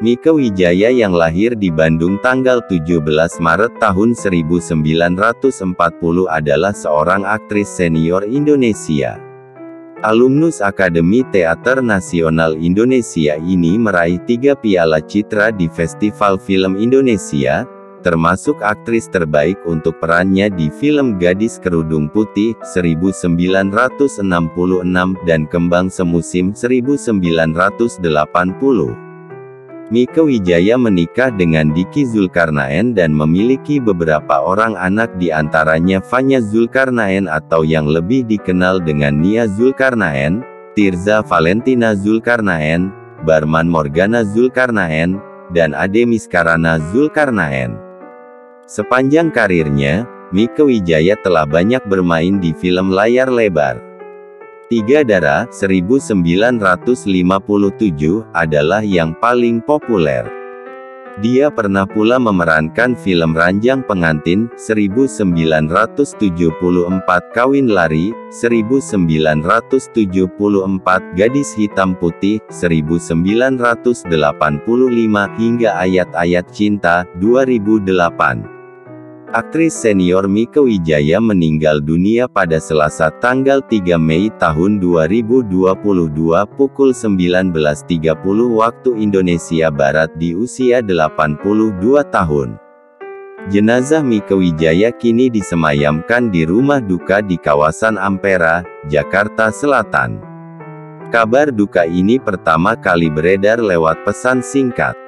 Mieke Wijaya yang lahir di Bandung tanggal 17 Maret tahun 1940 adalah seorang aktris senior Indonesia. Alumnus Akademi Teater Nasional Indonesia ini meraih 3 piala citra di Festival Film Indonesia, termasuk aktris terbaik untuk perannya di film Gadis Kerudung Putih, 1966 dan Kembang Semusim 1980. Mieke Wijaya menikah dengan Diki Zulkarnaen dan memiliki beberapa orang anak di antaranya Fanya Zulkarnaen atau yang lebih dikenal dengan Nia Zulkarnaen, Tirza Valentina Zulkarnaen, Barman Morgana Zulkarnaen, dan Ade Miskarana Zulkarnaen. Sepanjang karirnya, Mieke Wijaya telah banyak bermain di film layar lebar. Tiga Dara, 1957, adalah yang paling populer. Dia pernah pula memerankan film Ranjang Pengantin, 1974, Kawin Lari, 1974, Gadis Hitam Putih, 1985, hingga Ayat-Ayat Cinta, 2008. Aktris senior Mieke Wijaya meninggal dunia pada Selasa tanggal 3 Mei tahun 2022 pukul 19.30 waktu Indonesia Barat di usia 82 tahun. Jenazah Mieke Wijaya kini disemayamkan di rumah duka di kawasan Ampera, Jakarta Selatan. Kabar duka ini pertama kali beredar lewat pesan singkat.